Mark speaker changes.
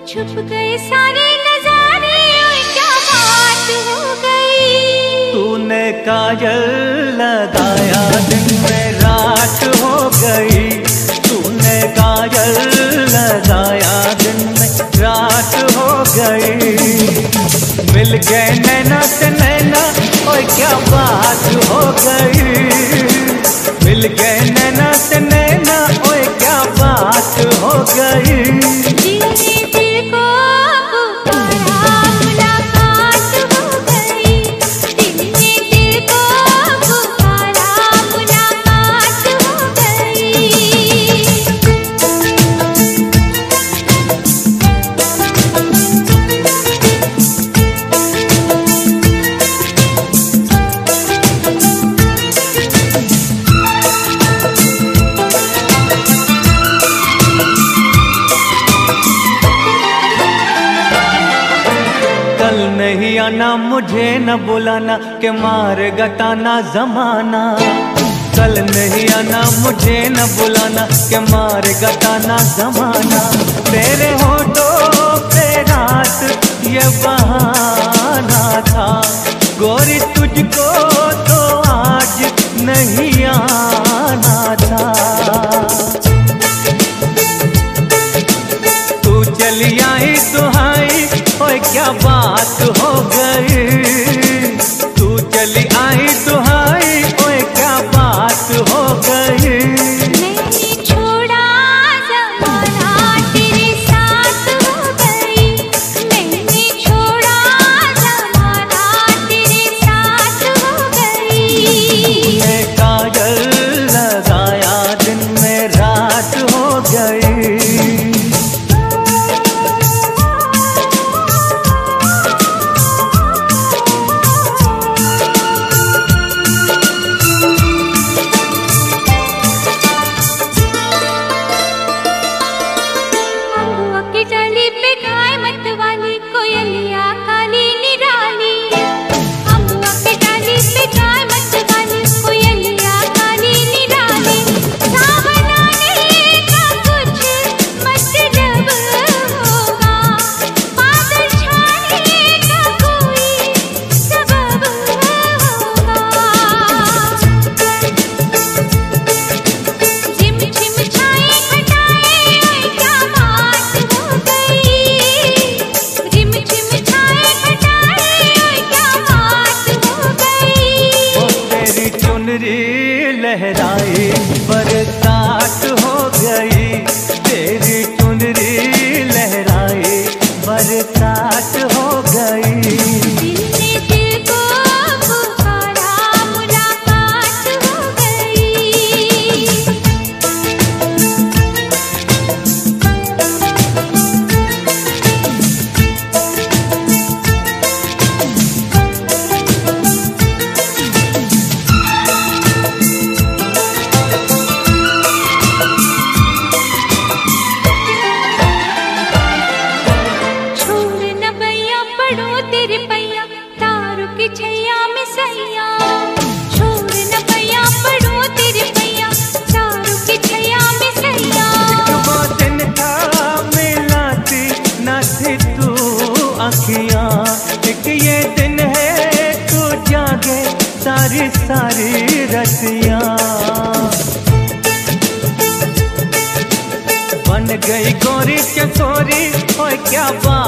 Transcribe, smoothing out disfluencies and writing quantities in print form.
Speaker 1: छुप गए सारे नजारे और क्या बात हो गई।
Speaker 2: तूने काजल लगाया दिन में रात हो गई। तूने काजल लगाया दिन में रात हो गई। मिल गए नैना से नैना और क्या बात हो गई। मिल गए नैना से नैना और क्या बात हो गई। नहीं आना मुझे न बुलाना के मार गताना जमाना। कल नहीं आना मुझे न बुलाना के मार गताना जमाना। तेरे होठों पे रात ये बहाना था। गोरी तुझको तो आज नहीं आना था। तू चली आई सुहाई ओए क्या बात हो गई। तू चली आई सुहाई ओए क्या बात हो गई।
Speaker 1: मैंने छोड़ा ज़माना तेरे साथ हो गई। मैंने छोड़ा ज़माना तेरे साथ हो गई।
Speaker 2: तूने काजल लगाया दिन में रात हो गई। लहराई बरसात हो गई। तेरी चुनरी लहराई बरसात हो गई।
Speaker 1: दिल ने दिल को पुकारा मुलाकात हो गई।
Speaker 2: एक ये दिन है तू जागे सारी सारी रतियां। बन गई गोरी चकोरी और क्या बात